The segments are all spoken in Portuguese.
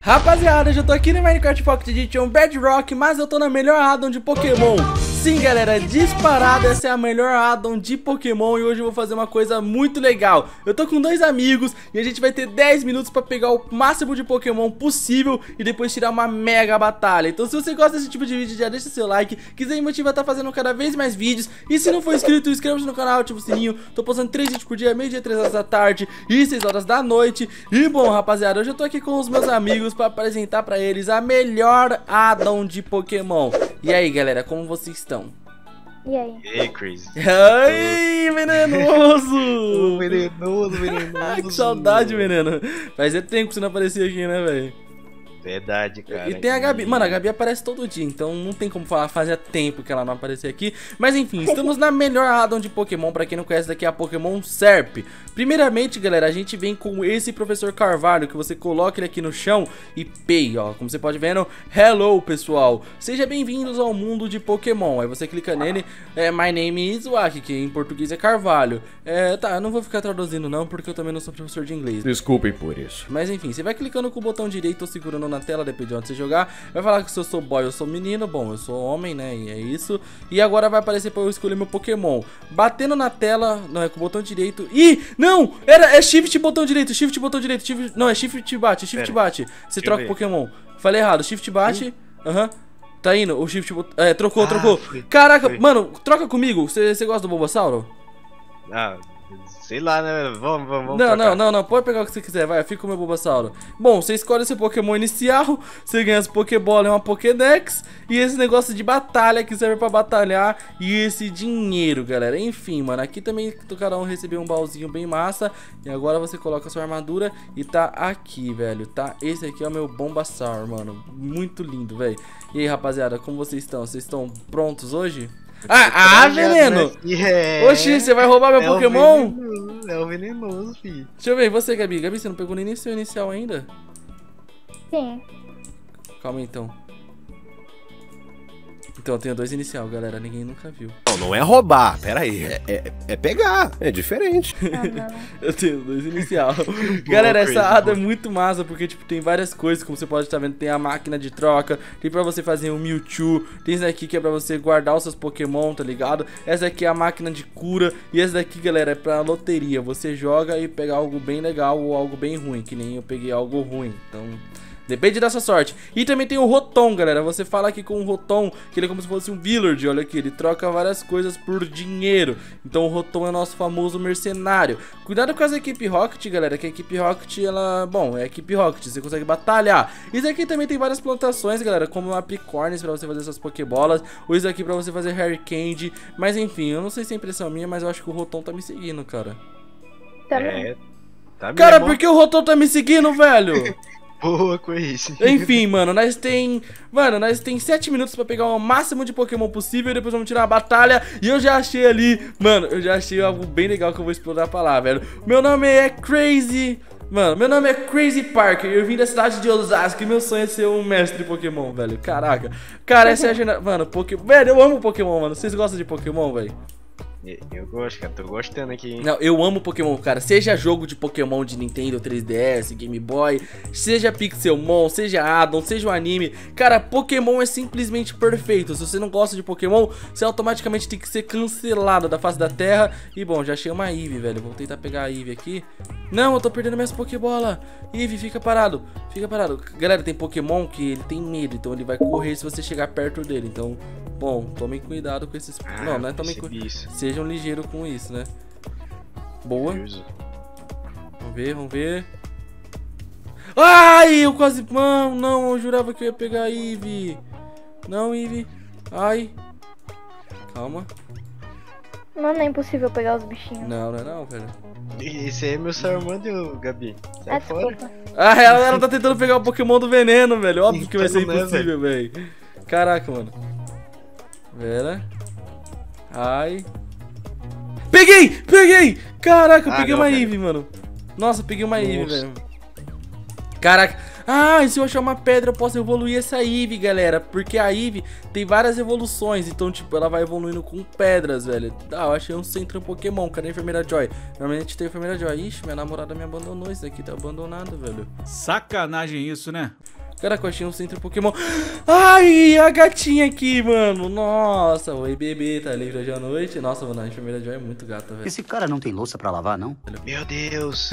Rapaziada, eu já tô aqui no Minecraft Pocket Edition Bedrock, mas eu tô na melhor addon de Pokémon. Sim, galera, disparado, essa é a melhor addon de Pokémon. E hoje eu vou fazer uma coisa muito legal. Eu tô com dois amigos e a gente vai ter 10 minutos pra pegar o máximo de Pokémon possível e depois tirar uma mega batalha. Então se você gosta desse tipo de vídeo, já deixa seu like, quiser me motivar a tá fazendo cada vez mais vídeos. E se não for inscrito, inscreva-se no canal, ativa o sininho. Tô postando 3 vídeos por dia, meio-dia, 3 horas da tarde e 6 horas da noite. E bom, rapaziada, hoje eu tô aqui com os meus amigos pra apresentar pra eles a melhor addon de Pokémon. E aí, galera, como vocês estão? E aí? E aí, Crazy? Ai, venenoso! Venenoso. Ai, que saudade, veneno. Fazia tempo que você não aparecia aqui, né, velho? Verdade, cara. E tem a Gabi. Mano, a Gabi aparece todo dia, então não tem como falar, fazia tempo que ela não aparecia aqui. Mas enfim, estamos na melhor addon de Pokémon. Pra quem não conhece, daqui é a Pokémon Serp. Primeiramente, galera, a gente vem com esse Professor Carvalho, que você coloca ele aqui no chão e pei, ó. Como você pode ver, no hello, pessoal. Seja bem-vindos ao mundo de Pokémon. Aí você clica nele, my name is Waki, que em português é Carvalho. Tá, eu não vou ficar traduzindo não, porque eu também não sou professor de inglês. Desculpem por isso. Mas enfim, você vai clicando com o botão direito ou segurando na tela, depende de onde você jogar. Vai falar que se eu sou boy, eu sou menino. Bom, eu sou homem, né? E é isso. E agora vai aparecer pra eu escolher meu Pokémon. Batendo na tela, não, é com o botão direito. Ih, não! É shift botão direito, shift botão direito, shift, não, é shift bate, shift bate. Você troca o Pokémon. Falei errado, shift bate. Aham. Tá indo, o shift trocou. Caraca, mano, troca comigo. Você gosta do Bulbasauro? Sei lá, né? Vamos Não, pode pegar o que você quiser, vai, fica com o meu Bulbasauro. Bom, você escolhe seu Pokémon inicial, você ganha as Pokébola e uma Pokédex, e esse negócio de batalha que serve pra batalhar, e esse dinheiro, galera. Enfim, mano, aqui também cada um recebeu um baúzinho bem massa, e agora você coloca a sua armadura e tá aqui, velho, tá? Esse aqui é o meu Bulbasaur, mano, muito lindo, velho. E aí, rapaziada, como vocês estão? Vocês estão prontos hoje? Veneno! Oxi, você vai roubar meu Pokémon? É o venenoso, filho. Deixa eu ver, e você, Gabi? Gabi, você não pegou nem seu inicial ainda? Sim. Calma aí, então. Então, eu tenho 2 inicial, galera. Ninguém nunca viu. Não é roubar, pera aí. É pegar, é diferente. Eu tenho 2 inicial. Galera, essa addon é muito massa, porque, tipo, tem várias coisas, como você pode estar vendo. Tem a máquina de troca, tem pra você fazer um Mewtwo, tem essa aqui que é pra você guardar os seus Pokémon, tá ligado? Essa aqui é a máquina de cura, e essa daqui, galera, é pra loteria. Você joga e pega algo bem legal ou algo bem ruim, que nem eu peguei algo ruim, então... depende da sua sorte. E também tem o Rotom, galera. Você fala aqui com o Rotom, que ele é como se fosse um Village. Olha aqui, ele troca várias coisas por dinheiro. Então o Rotom é nosso famoso mercenário. Cuidado com as equipe Rocket, galera, que a equipe Rocket, ela... bom, é a equipe Rocket, você consegue batalhar. Isso aqui também tem várias plantações, galera, como Apricorns pra você fazer suas Pokébolas. Ou isso aqui pra você fazer Harry Candy. Mas enfim, eu não sei se é impressão minha, mas eu acho que o Rotom tá me seguindo, cara. Também. Tá Cara, mesmo. por que o Rotom tá me seguindo, velho? Boa com isso. Enfim, mano, nós tem 7 minutos pra pegar o máximo de Pokémon possível. E depois vamos tirar a batalha. E eu já achei ali, mano, eu já achei algo bem legal que eu vou explorar pra lá, velho. Meu nome é Crazy. Mano, meu nome é Crazy Parker. Eu vim da cidade de Osasco e meu sonho é ser um mestre de Pokémon, velho. Caraca. Cara, essa é a geração. Mano, velho, eu amo Pokémon, mano. Vocês gostam de Pokémon, velho? Eu gosto, cara. Tô gostando aqui. Não, eu amo Pokémon, cara. Seja jogo de Pokémon de Nintendo 3DS, Game Boy, seja Pixelmon, seja addon, seja o anime. Cara, Pokémon é simplesmente perfeito. Se você não gosta de Pokémon, você automaticamente tem que ser cancelado da face da Terra. E bom, já achei uma Eevee, velho. Vou tentar pegar a Eevee aqui. Não, eu tô perdendo minhas Pokébola. Eevee, fica parado. Fica parado. Galera, tem Pokémon que ele tem medo, então ele vai correr se você chegar perto dele. Então, bom, tomem cuidado com esses... não é tomem cuidado. Sejam ligeiros com isso, né? Boa. Vamos ver. Ai, eu quase... não, eu jurava que eu ia pegar a Eevee. Não, Eevee. Ai. Calma. Mano, é impossível pegar os bichinhos. Não, velho. Esse aí é meu Charmander, Gabi. Sai fora. Desculpa. Ah, ela tá tentando pegar o Pokémon do veneno, velho. Óbvio que vai ser Então, né, impossível, velho. Caraca, mano. Vera. Ai. Peguei! Caraca, eu peguei uma Eevee, mano. Nossa, peguei uma Eevee, velho. Caraca. Ah, e se eu achar uma pedra eu posso evoluir essa Eevee, galera. Porque a Eevee tem várias evoluções. Então, tipo, ela vai evoluindo com pedras, velho. Ah, eu achei um centro Pokémon. Cadê a enfermeira Joy? Normalmente tem a enfermeira Joy. Ixi, minha namorada me abandonou. Isso aqui tá abandonado, velho. Sacanagem isso, né? Caraca, eu achei um centro Pokémon. Ai, a gatinha aqui, mano. Nossa, oi bebê, tá livre hoje à noite? Nossa, mano, a enfermeira Joy é muito gata, velho. Esse cara não tem louça pra lavar, não? Meu Deus.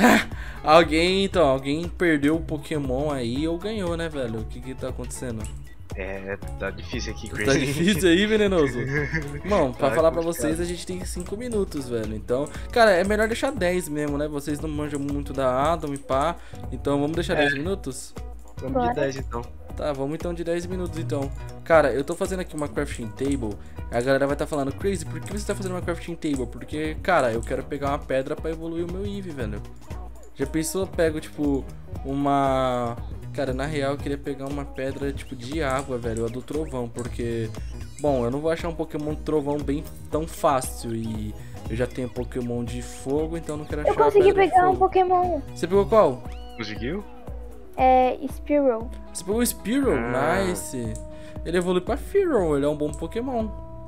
Alguém perdeu o Pokémon aí ou ganhou, né, velho? O que tá acontecendo? Tá difícil aqui, Crazy. Tá difícil aí, venenoso? Bom, pra Tá falar pra complicado. vocês, a gente tem 5 minutos, velho. Então, cara, é melhor deixar 10 mesmo, né? Vocês não manjam muito da Adam e pá. Então, vamos deixar 10 minutos? Vamos Bora. de 10 então. Tá, vamos então de 10 minutos, então. Cara, eu tô fazendo aqui uma crafting table. A galera vai tá falando, Crazy, por que você tá fazendo uma crafting table? Porque, cara, eu quero pegar uma pedra pra evoluir o meu Eevee, velho. Já pensou, eu pego, tipo, uma... Cara, na real eu queria pegar uma pedra tipo de água, velho, a do trovão, porque... Bom, eu não vou achar um Pokémon trovão bem tão fácil e eu já tenho Pokémon de fogo, então eu não quero achar Eu consegui pedra de pegar um fogo. Pokémon. Você pegou qual? Conseguiu? É Spearow. Você pegou o Spearow? Nice. Ele evolui pra Fearow, ele é um bom Pokémon.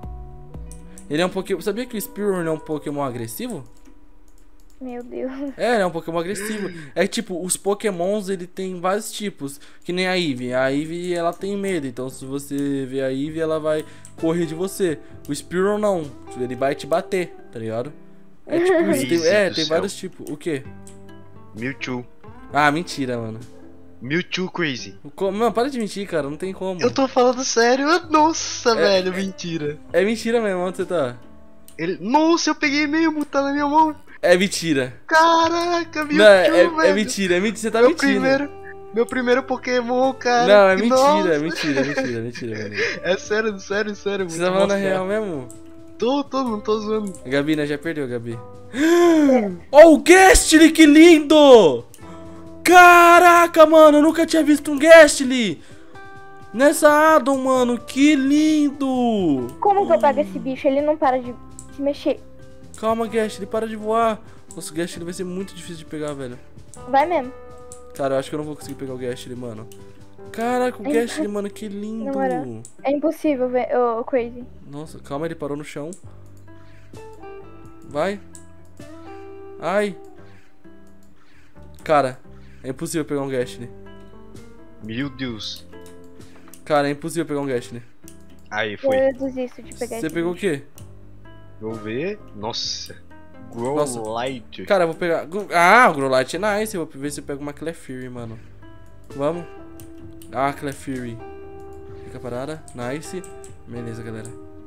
Ele é um Pokémon... Sabia que o Spearow não é um Pokémon agressivo? Meu Deus. É, ele é um Pokémon agressivo. É tipo, os Pokémons, ele tem vários tipos. Que nem a Eevee. A Eevee, ela tem medo. Então, se você ver a Eevee, ela vai correr de você. O Spearow, não. Ele vai te bater, tá ligado? É tipo isso. Tem, Deus do tem céu. vários tipos. O quê? Mewtwo. Ah, mentira, mano. Mewtwo, Crazy. Mano, para de mentir, cara. Não tem como. Eu tô falando sério. Nossa, velho, mentira. É mentira mesmo. Onde você tá? Nossa, eu peguei mesmo, tá na minha mão. É mentira. Caraca, Mewtwo, Não, é velho. mentira. É mentira. Você tá Meu mentindo. Meu primeiro Pokémon, cara. Não, é mentira. Nossa. É mentira. É mentira. É mentira, velho. É sério. Você muito tá falando a massa. real mesmo? Não tô zoando. Gabi, né? Já perdeu, Gabi. Oh, o Gastly, que lindo! Caraca, mano, eu nunca tinha visto um Gastly. Nessa Adam, mano, que lindo! Como que eu pego esse bicho? Ele não para de se mexer. Calma, Gastly, para de voar. Nossa, o Gastly vai ser muito difícil de pegar, velho. Vai mesmo. Cara, eu acho que eu não vou conseguir pegar o Gastly, mano. Caraca, o Gastly, mano, que lindo. Na moral. É impossível, ô Crazy. Nossa, calma, ele parou no chão. Vai. Ai. Cara, é impossível pegar um Gastly. Meu Deus. Cara, é impossível pegar um Gastly. Aí, foi. Eu desisto de pegar Você esse pegou o bicho. quê? Vou ver. Nossa. Nossa. Growlite. Cara, eu vou pegar... Ah, o Growlite é nice. Eu vou ver se eu pego uma Clefairy, mano. Vamos. Ah, Clefairy. Fica parada. Nice. Beleza, galera.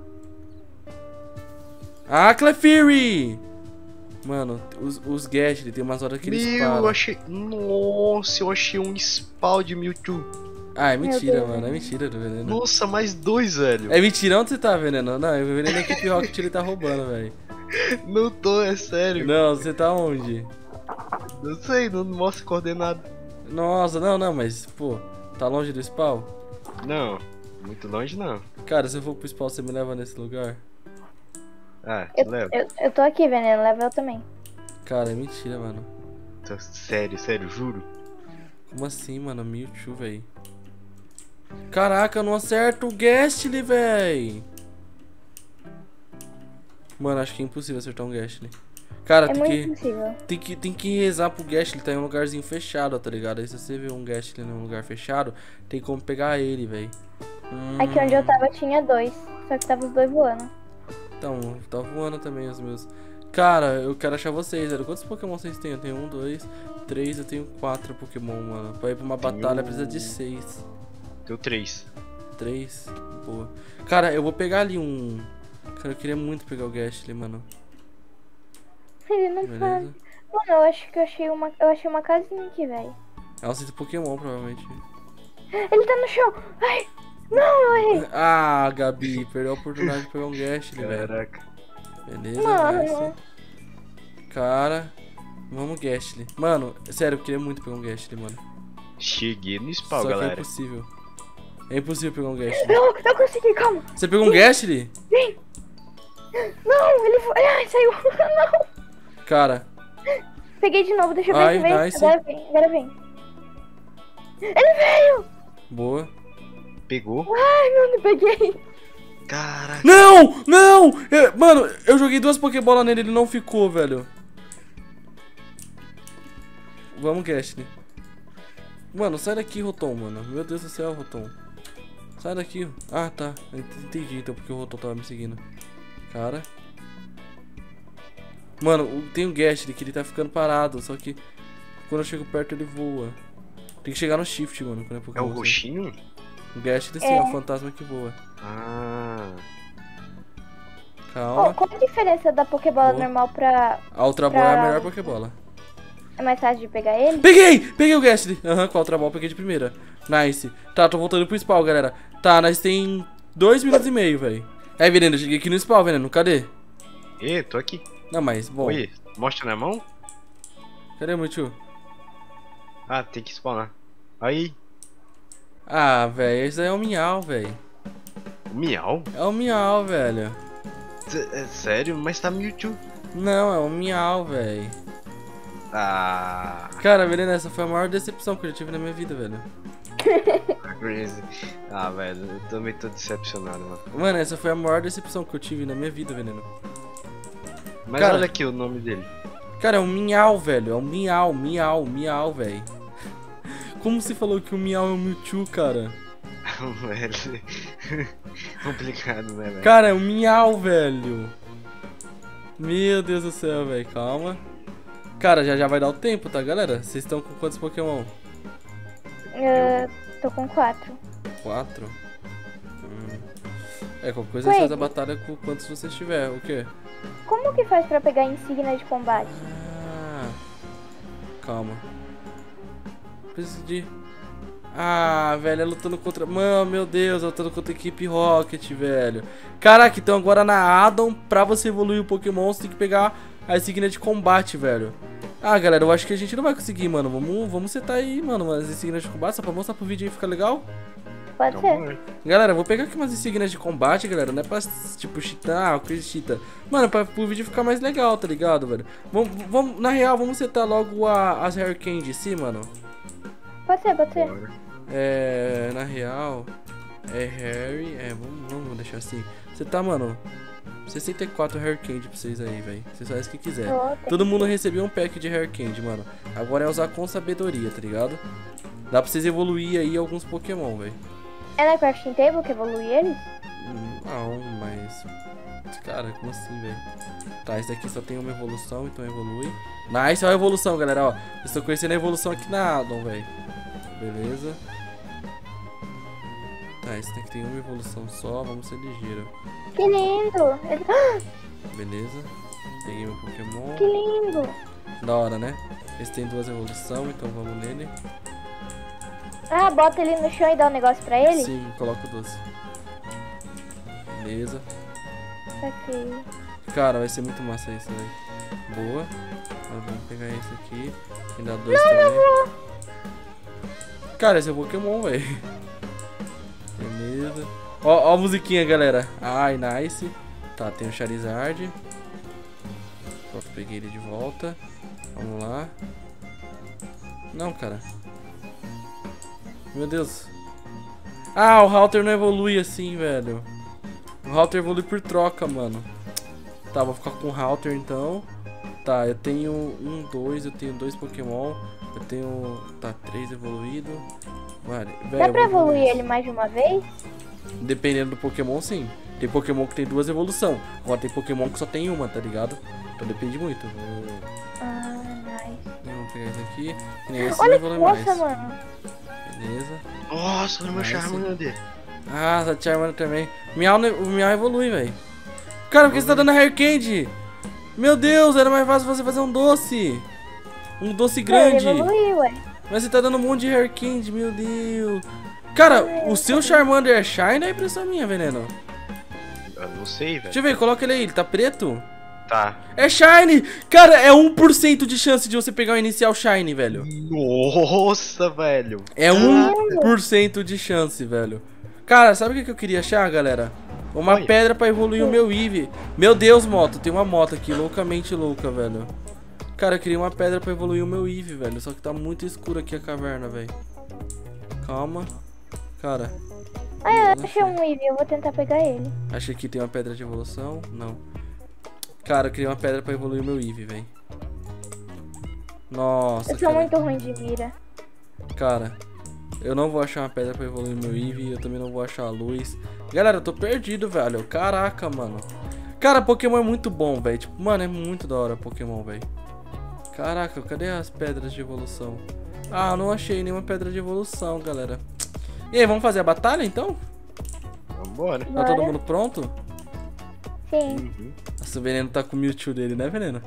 Ah, Clefairy! Mano, os Gastly tem umas horas que eles Meu, param. eu achei. Nossa, eu achei um spawn de Mewtwo. Ah, é Meu mentira, Deus. mano. É mentira do veneno. Nossa, mais 2, velho. É mentira? Onde você tá, veneno? Não, o veneno aqui que Rocket ele tá roubando, velho. Não tô, é sério. Não, você tá onde? Não sei, não mostra coordenada. Nossa, não, mas, pô, tá longe do spawn? Não, muito longe não. Cara, se eu for pro spawn, você me leva nesse lugar? Ah, leva. Eu tô aqui, veneno. Leva eu também. Cara, é mentira, mano. Sério, juro. Como assim, mano? Mewtwo, velho. Caraca, eu não acerto o Gastly, velho. Mano, acho que é impossível acertar um Gastly. Cara, É muito impossível. tem que rezar pro Gastly, tá em um lugarzinho fechado, tá ligado? Aí se você vê um Gastly num lugar fechado, tem como pegar ele, velho. Aqui onde eu tava tinha 2. Só que tava os 2 voando. Então, tá voando também os meus. Cara, eu quero achar vocês, velho. Quantos Pokémon vocês têm? Eu tenho 1, 2, 3, eu tenho 4 Pokémon, mano. Pra ir pra uma batalha precisa de 6. Deu 3. 3, boa. Cara, eu vou pegar ali um... Cara, eu queria muito pegar o Gastly, mano. Ele não para. Beleza. Mano, eu acho que eu achei uma casinha aqui, velho. É um centro Pokémon, provavelmente. Ele tá no chão. Ai. Não, eu errei. Ah, Gabi, perdeu a oportunidade de pegar um Gastly, velho. Caraca. Beleza, Mano. nice. Cara, vamos Gastly. Mano, sério, eu queria muito pegar um Gastly, mano. Cheguei no spawn, Só que é galera. impossível. É impossível pegar um Gastly. Eu consegui, calma. Você pegou um Gastly? Não, ele foi. Ai, saiu. Não. Cara, Peguei de novo, deixa eu ver Ai, se vem. nice. Agora vem. Ele veio. boa. Pegou? Ai, mano, peguei. Caraca. Não! Não! Mano, eu joguei 2 Pokébola nele, ele não ficou, velho. Vamos, Gastly. Mano, sai daqui, Rotom, mano. Meu Deus do céu, Rotom. Sai daqui. Ah, tá. Entendi então porque o Rotom tava me seguindo. Cara. Mano, tem um Gastly que ele tá ficando parado. Só que quando eu chego perto ele voa. Tem que chegar no shift, mano. Quando É o assim. roxinho? O Gastly sim, é o fantasma que voa. Ah. Calma. Qual a diferença da Pokébola Boa. normal pra... A Ultra Ball é a melhor Pokébola. É mais fácil de pegar ele? Peguei! Peguei o Gastly. Aham, com a Ultra Ball peguei de primeira. Nice. Tá, tô voltando pro spawn, galera. Tá, nós tem 2 minutos e meio, velho. É, Veneno, eu cheguei aqui no spawn, Veneno. Cadê? Ê, tô aqui. Não, mas, bom. Oi, mostra na mão? Cadê o Mewtwo? Ah, tem que spawnar. Aí, Ah, velho, esse aí é o Miau, velho. o Miau? É o Miau, velho. É sério? Mas tá Mewtwo. Não, é o Miau, velho. Ah, Cara, Veneno, essa foi a maior decepção que eu já tive na minha vida, velho. crazy. Ah, velho, eu também tô decepcionado, mano. Mano, essa foi a maior decepção que eu tive na minha vida, Veneno. Mas Cara- olha aqui o nome dele. Cara, é um Miau, velho. É um Miau, velho. Como você falou que o Miau é o Mewtwo, cara? Velho. Complicado, né, velho? Cara, é um Miau, velho. Meu Deus do céu, velho. Calma. Cara, já vai dar o tempo, tá, galera? Vocês estão com quantos Pokémon? Tô com 4. 4? É, qualquer coisa você faz a batalha com quantos você tiver. O quê? Como que faz pra pegar insígnia de combate? Ah, calma. Preciso de... Ah, velho, é lutando contra... Mano, meu Deus, é lutando contra a equipe Rocket, velho. Caraca, então agora na Addon, pra você evoluir o Pokémon, você tem que pegar a insígnia de combate, velho. Ah, galera, eu acho que a gente não vai conseguir, mano. Vamos setar aí, mano, umas insígnias de combate, só pra mostrar pro vídeo aí ficar legal. Pode ser. Galera, eu vou pegar aqui umas insígnias de combate, galera. Não é pra, tipo, cheatar, coisa de cheata. Mano, pro vídeo ficar mais legal, tá ligado, velho? Vamos, na real, vamos setar logo as Rare Candy de si, mano. Pode ser. É, na real, é Harry, vamos deixar assim. Você tá, mano, 64 Hair Candy pra vocês aí, velho. Vocês fazem o que quiser. Todo mundo recebeu um pack de Hair Candy, mano. Agora é usar com sabedoria, tá ligado? Dá pra vocês evoluir aí alguns Pokémon, velho. É na Crafting Table que evolui eles? Não, mas... Cara, como assim, velho? Tá, esse daqui só tem uma evolução, então evolui. Nice, olha a evolução, galera, ó. Vocês estão conhecendo a evolução aqui na Addon, velho. Beleza. Tá, esse daqui tem uma evolução só, vamos ser ligeiro. Que lindo! Beleza. Peguei meu Pokémon. Que lindo! Da hora, né? Esse tem 2 evoluções, então vamos nele. Ah, bota ele no chão e dá um negócio pra ele? Sim, coloca o doce. Beleza. Ok. Cara, vai ser muito massa isso, velho. Boa. Agora vamos pegar esse aqui. E dá 2 também. Cara, esse é o Pokémon, velho. Beleza. Ó a musiquinha, galera. Ai, nice. Tá, tem o Charizard. Pronto, peguei ele de volta. Vamos lá. Não, cara. Meu Deus. Ah, o Halter não evolui assim, velho. O Halter evolui por troca, mano. Tá, vou ficar com o Halter então. Tá, eu tenho 2, eu tenho 2 Pokémon. Eu tenho... Tá, 3 evoluído. Vale, velho, Dá pra eu vou evoluir isso. ele mais de uma vez? Dependendo do Pokémon, sim. Tem Pokémon que tem 2 evoluções. Agora tem Pokémon que só tem uma, tá ligado? Então depende muito. Ah, nice. Vamos pegar esse aqui. E nem esse não Olha que evolui moça, mais. mano. Beleza. Nossa, olha o meu Nice. Charmander. Ah, tá Charmander também. O Miau evolui, velho. Cara, por que você tá dando Hair Candy? Meu Deus, era mais fácil você fazer um doce. Um doce grande. Ele evoluiu, ué. Mas você tá dando um monte de Hair Candy, meu Deus. Cara, o seu Charmander é Shine ou é impressão minha, Veneno? Eu não sei, velho. Deixa eu ver, coloca ele aí, ele tá preto? Tá. É Shine! Cara, é 1% de chance de você pegar o inicial Shine, velho. Nossa, velho. É 1% de chance, velho. Cara, sabe o que eu queria achar, galera? Uma Oi. pedra pra evoluir o meu Eevee. Meu Deus, moto, tem uma moto aqui, loucamente louca, velho. Cara, eu queria uma pedra pra evoluir o meu Eevee, velho. Só que tá muito escuro aqui a caverna, velho. Calma. Cara, Ah, eu Não achei sei. um Eevee, eu vou tentar pegar ele. achei que tem uma pedra de evolução. Não. Cara, eu queria uma pedra pra evoluir o meu Eevee, velho. Nossa, Eu sou cara. muito ruim de mira. Cara, Eu não vou achar uma pedra pra evoluir meu Eevee. Eu também não vou achar a luz. Galera, eu tô perdido, velho. Caraca, mano. Cara, Pokémon é muito bom, velho. Tipo, mano, é muito da hora Pokémon, velho. Caraca, cadê as pedras de evolução? Ah, eu não achei nenhuma pedra de evolução, galera. E aí, vamos fazer a batalha, então? Vambora. Tá todo mundo pronto? Sim. Nossa, o Veneno tá com o Mewtwo dele, né, Veneno?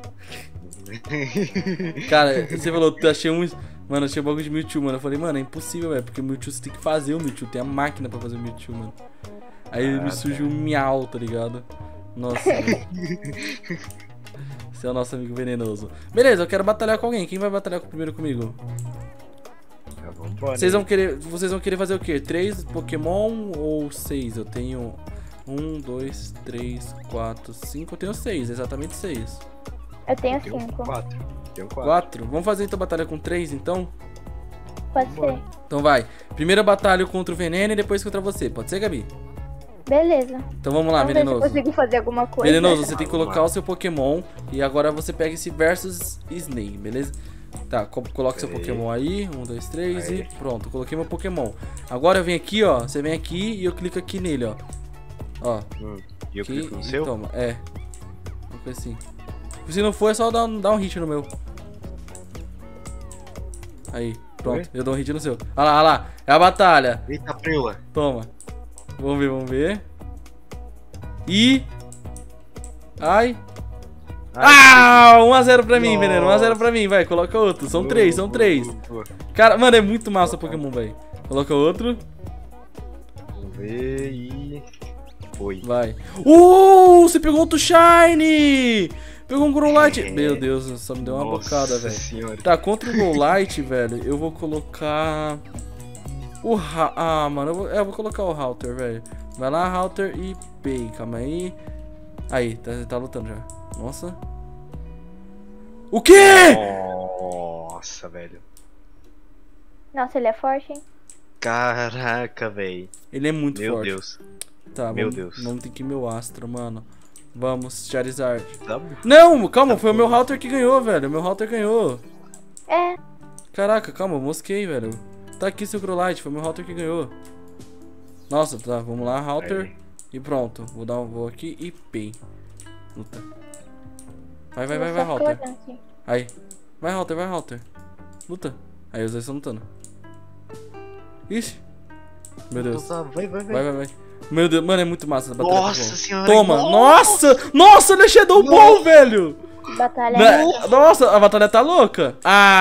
Cara, você falou, eu achei uns... Mano, eu achei um bagulho de Mewtwo, mano. Eu falei, mano, é impossível, velho. Porque o Mewtwo você tem que fazer o Mewtwo. Tem a máquina pra fazer o Mewtwo, mano. Aí me surgiu um Miau, tá ligado? Nossa, velho. Esse é o nosso amigo venenoso. Beleza, eu quero batalhar com alguém. Quem vai batalhar primeiro comigo? Vambora. Vocês vão querer fazer o quê? 3 Pokémon ou 6? Eu tenho 1, 2, 3, 4, 5. Eu tenho 6, exatamente 6. Eu tenho Tenho 5. 4. Tenho 4. 4? Vamos fazer então batalha com 3, então? Pode ser. Então vai. Primeira batalha contra o Veneno e depois contra você. Pode ser, Gabi? Beleza. Então vamos lá, Vamos ver se eu Venenoso. consigo fazer alguma coisa. Venenoso, você tem que colocar o seu Pokémon. E agora você pega esse versus Snake, beleza? Tá, coloca seu Pokémon aí. 1, 2, 3 e pronto. Coloquei meu Pokémon. Agora eu venho aqui, ó. Você vem aqui e eu clico aqui nele, ó. Ó. E eu Aqui, clico no e seu? toma. É. Uma coisa assim. Se não for, é só dar um hit no meu. Aí, pronto. Foi? Eu dou um hit no seu. Olha lá, olha lá. É a batalha. Eita, preula. Toma. Vamos ver, vamos ver. E... Ai. Ah, 1-0 pra mim, Veneno. 1-0 pra mim, vai. Coloca outro. São 3, são 3. Cara, mano, é muito massa o Pokémon, velho. Coloca outro. Vamos ver e... Foi. Vai. Você pegou outro Shiny! Pegou um Growlite. Meu Deus, só me deu uma bocada, velho. Senhora. Tá, contra o Growlite, velho, eu vou colocar... mano, eu vou colocar o Halter, velho. Vai lá, Halter e Pei. Calma aí. Aí, tá lutando já. Nossa. O quê? Nossa, velho. Nossa, ele é forte, hein? Caraca, velho. Ele é muito Meu forte. Deus. Tá, Meu vamos, Deus. vamos ter que ir meu Astro, mano. Vamos, Charizard. Tá... Não, calma, foi o meu Halter que ganhou, velho. O meu Halter ganhou. É. Caraca, calma, eu mosquei, velho. Tá aqui seu Growlite, foi o meu Halter que ganhou. Nossa, tá, vamos lá, Halter. Aí. E pronto, vou aqui e Pei. Luta. Vai, Eu vou só Halter. ficar olhando aqui. Aí. Vai, Halter. Luta. Aí os dois estão lutando. Ixi. Meu Deus. Então tá, vai. Vai. Meu Deus, mano, é muito massa essa batalha. Nossa senhora. Toma. Nossa, ele é Shadow Ball, velho. Batalha. Nossa, a batalha tá louca.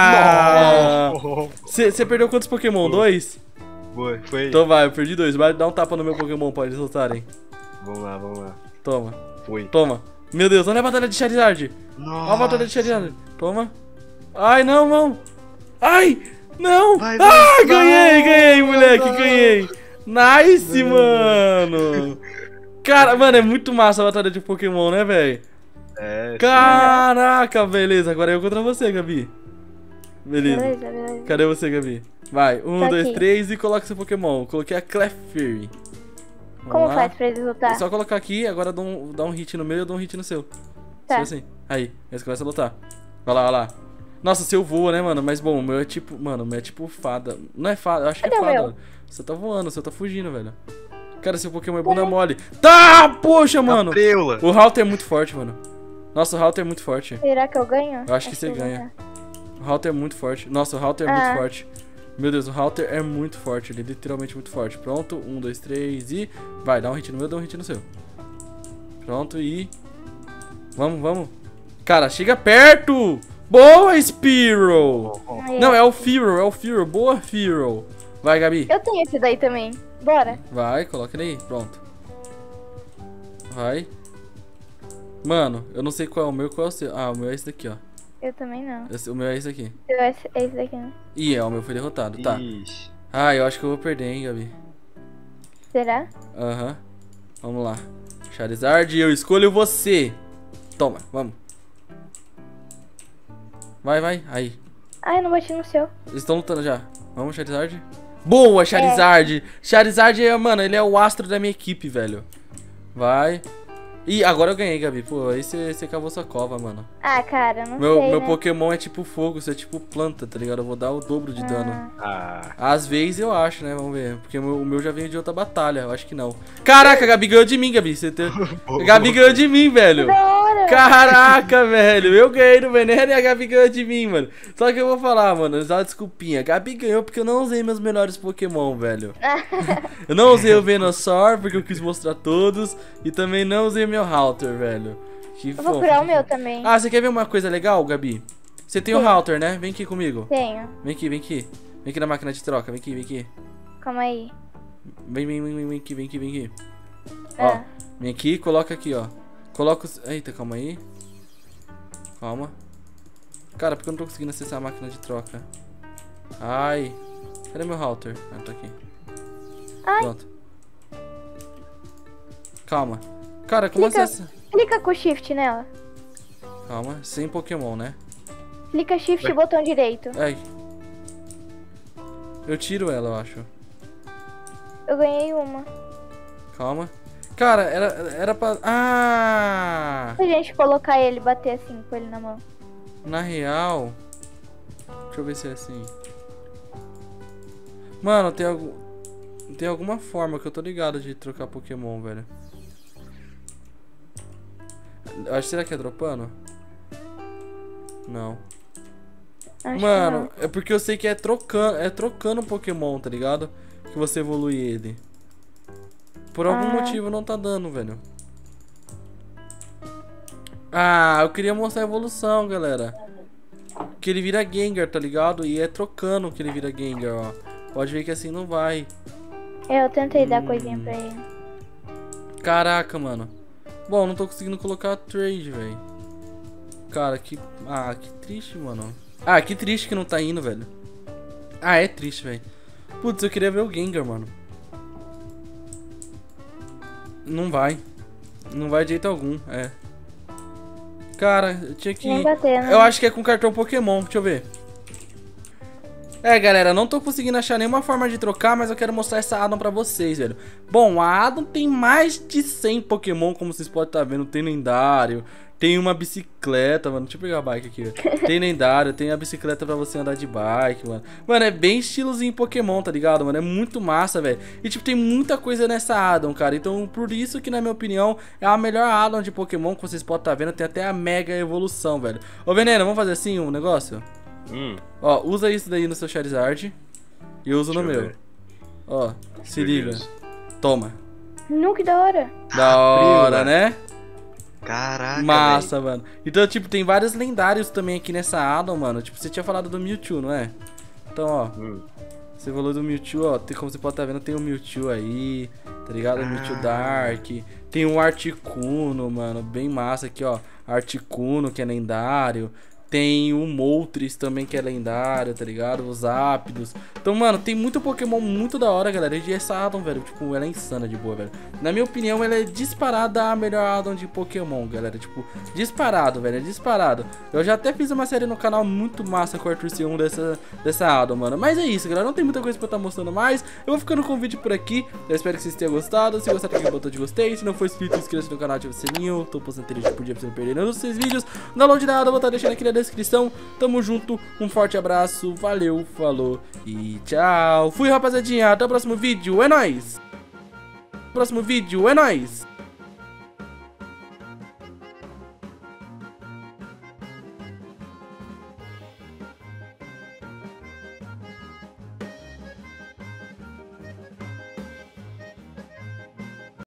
Você perdeu quantos Pokémon? 2? Foi. Então vai, eu perdi 2. Vai dar um tapa no meu Pokémon pra eles lutarem. Vamos lá. Toma. Foi. Toma. Meu Deus, olha a batalha de Charizard. Olha a batalha de Charizard. Toma. Ai, não. Ai, não. Vai. Ganhei, moleque, ganhei. Nice, mano. Cara, mano, é muito massa a batalha de Pokémon, né, velho? É, Caraca, beleza. Agora eu contra você, Gabi. Beleza. Beleza. Cadê você, Gabi? Vai, 1, Tô 2, aqui. 3 e coloca seu Pokémon. Coloquei a Clefairy. Vamos Como lá. faz pra eles É lutar? só colocar aqui, agora dá um hit no meu e eu dou um hit no seu. Tá. Só assim. Aí, eles começam a lutar. Vai lá. Nossa, seu voa, né, mano? Mas bom, o meu é tipo... Mano, o meu é tipo fada. Não é fada, eu acho que Cadê é o fada. meu? Você tá voando, você tá fugindo, velho. Cara, seu Pokémon é bunda mole. Tá, poxa, mano. Preula. O Halter é muito forte, mano. Nossa, o Halter é muito forte. Será que eu ganho? Eu acho que você eu vou ganha. ganhar. O Halter é muito forte. Nossa, o Halter é muito forte. Meu Deus, o Halter é muito forte. Ele é literalmente muito forte. Pronto, 1, 2, 3 e... Vai, dá um hit no meu, dá um hit no seu. Pronto, e... Vamos. Cara, chega perto! Boa, Spearow! Aí, Não, ó. é o Fearow. Boa, Fearow. Vai, Gabi. Eu tenho esse daí também. Bora. Vai, coloca ele aí. Pronto. Vai. Mano, eu não sei qual é o meu, qual é o seu. Ah, o meu é esse daqui, ó. Eu também não. O meu é esse aqui. É esse daqui, né? Ih, o meu foi derrotado, tá. Ixi. Ah, eu acho que eu vou perder, hein, Gabi. Será? Aham. Vamos lá. Charizard, eu escolho você. Toma, vamos. Vai. Aí. Ai, eu não bati no seu. Eles estão lutando já. Vamos, Charizard. Boa, Charizard. Charizard, mano, ele é o astro da minha equipe, velho. Vai. Ih, agora eu ganhei, Gabi. Pô, aí você cavou sua cova, mano. Ah, cara, não Meu, sei, meu né? Pokémon é tipo fogo, você é tipo planta, tá ligado? Eu vou dar o dobro de dano. Ah, Às vezes eu acho, né? Vamos ver. Porque o meu já veio de outra batalha. Eu acho que não. Caraca, a Gabi ganhou de mim, Gabi. A Gabi ganhou de mim, velho. Da hora. Caraca, velho. Eu ganhei no veneno e a Gabi ganhou de mim, mano. Só que eu vou falar, mano. Usar uma desculpinha. A Gabi ganhou porque eu não usei meus melhores Pokémon, velho. Eu não usei o Venusaur porque eu quis mostrar todos. E também não usei o meu Halter, velho. Que Eu vou fofo. curar o meu também. Ah, você quer ver uma coisa legal, Gabi? Você tem o Sim. Halter, né? Vem aqui comigo. Tenho. Vem aqui, vem aqui. Vem aqui na máquina de troca. Vem aqui, vem aqui. Calma aí. Vem aqui, vem aqui, vem aqui. Ah. Ó, vem aqui e coloca aqui, ó. Coloca os... Eita, calma aí. Calma. Cara, porque eu não tô conseguindo acessar a máquina de troca? Ai. Cadê meu Halter? Ah, tá aqui. Ai. Pronto. Calma. Cara, como Clica. acessa? Clica com Shift nela. Calma, sem Pokémon, né? Clica Shift e botão direito. Ai. Eu tiro ela, eu acho. Eu ganhei uma. Calma. Cara, era pra... Ah! Se a gente colocar ele e bater assim com ele na mão. Na real... Deixa eu ver se é assim. Mano, tem alguma forma que eu tô ligado de trocar Pokémon, velho. Será que é dropando? Não. Acho Mano, que é porque eu sei que é trocando Pokémon, tá ligado? Que você evolui ele. Por algum motivo não tá dando, velho. Ah, eu queria mostrar a evolução, galera. Que ele vira Gengar, tá ligado? E é trocando que ele vira Gengar, ó. Pode ver que assim não vai. não. Eu tentei dar coisinha pra ele. Caraca, mano. Bom, não tô conseguindo colocar trade, velho. Cara, que... Ah, que triste, mano. Ah, que triste que não tá indo, velho. Ah, é triste, velho. Putz, eu queria ver o Gengar, mano. Não vai. Não vai de jeito algum, é. Cara, eu tinha que... Nem bater, né? Eu acho que é com cartão Pokémon, deixa eu ver. É, galera, não tô conseguindo achar nenhuma forma de trocar, mas eu quero mostrar essa Addon pra vocês, velho. Bom, a Addon tem mais de 100 Pokémon, como vocês podem estar vendo. Tem lendário, tem uma bicicleta, mano. Deixa eu pegar a bike aqui, velho. Tem lendário, tem a bicicleta pra você andar de bike, mano. Mano, é bem estilozinho Pokémon, tá ligado, mano? É muito massa, velho. E, tipo, tem muita coisa nessa Addon, cara. Então, por isso que, na minha opinião, é a melhor Addon de Pokémon que vocês podem estar vendo. Tem até a Mega Evolução, velho. Ô, Veneno, vamos fazer assim um negócio? Ó, usa isso daí no seu Charizard. E eu uso no meu. Ó, se liga. Toma. Que da hora. Da hora, né? Caraca, Massa, mano. Então, tipo, tem vários lendários também aqui nessa Addon, mano. Tipo, você tinha falado do Mewtwo, não é? Então, ó. Você falou do Mewtwo, ó. Como você pode estar vendo, tem o Mewtwo aí. Tá ligado? O Mewtwo Dark. Tem o Articuno, mano. Bem massa aqui, ó. Articuno, que é lendário. Tem o Moltres também, que é lendário, tá ligado? Os Zapdos. Então, mano, tem muito Pokémon muito da hora, galera. E essa Addon, velho, tipo, ela é insana de boa, velho. Na minha opinião, ela é disparada a melhor Addon de Pokémon, galera. Tipo, disparado, velho, é disparado. Eu já até fiz uma série no canal muito massa com o Arthur C1 dessa Addon, mano. Mas é isso, galera, não tem muita coisa pra estar mostrando mais. Eu vou ficando com o vídeo por aqui. Eu espero que vocês tenham gostado. Se gostar, clique no botão de gostei. Se não for inscrito, inscreva-se no canal, ativa o sininho. Tô postando vídeo por dia pra você não perder nenhum dos 6 vídeos. Não download nada, eu vou estar deixando aqui na descrição. Tamo junto, um forte abraço, valeu, falou e tchau. Fui, rapaziadinha, até o próximo vídeo, é nóis. Próximo vídeo, é nóis.